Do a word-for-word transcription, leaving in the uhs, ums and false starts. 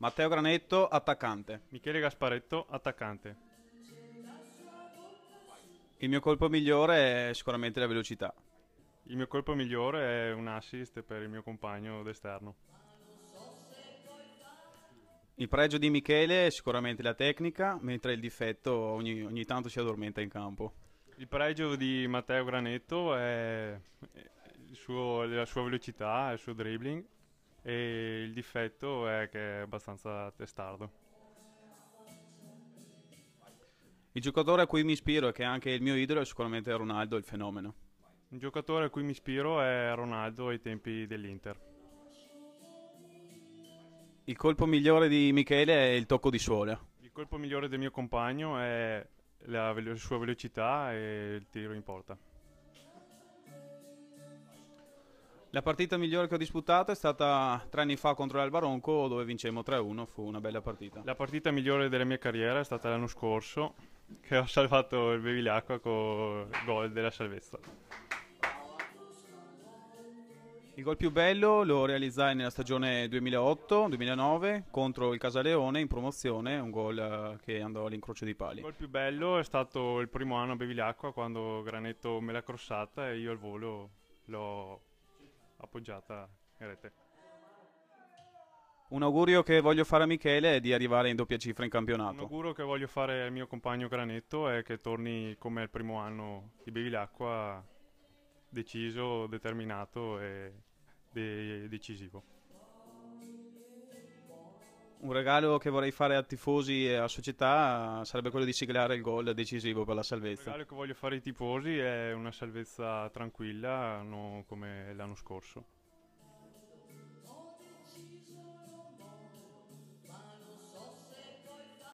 Matteo Granetto, attaccante. Michele Gasparetto, attaccante. Il mio colpo migliore è sicuramente la velocità. Il mio colpo migliore è un assist per il mio compagno d'esterno. Il pregio di Michele è sicuramente la tecnica, mentre il difetto ogni, ogni tanto si addormenta in campo. Il pregio di Matteo Granetto è il suo- la sua velocità, il suo dribbling e il difetto è che è abbastanza testardo. Il giocatore a cui mi ispiro e che è anche il mio idolo è sicuramente Ronaldo, il fenomeno. Un giocatore a cui mi ispiro è Ronaldo ai tempi dell'Inter. Il colpo migliore di Michele è il tocco di sole. Il colpo migliore del mio compagno è la velo- sua velocità e il tiro in porta. La partita migliore che ho disputato è stata tre anni fa contro l'Albaronco dove vincemmo tre a uno, fu una bella partita. La partita migliore della mia carriera è stata l'anno scorso, che ho salvato il Bevilacqua con il gol della salvezza. Il gol più bello lo realizzai nella stagione duemilaotto duemilanove contro il Casaleone in promozione, un gol eh, che andò all'incrocio di Il pali. gol più bello è stato il primo anno a Bevilacqua quando Granetto me l'ha crossata e io al volo l'ho appoggiata in rete. Un augurio che voglio fare a Michele è di arrivare in doppia cifra in Un campionato. auguro che voglio fare al mio compagno Granetto è che torni come il primo anno di Bevilacqua, deciso, determinato e de- decisivo. Un regalo che vorrei fare a tifosi e a società eh, sarebbe quello di siglare il gol decisivo per la Il salvezza. regalo che voglio fare ai tifosi è una salvezza tranquilla, non come l'anno scorso.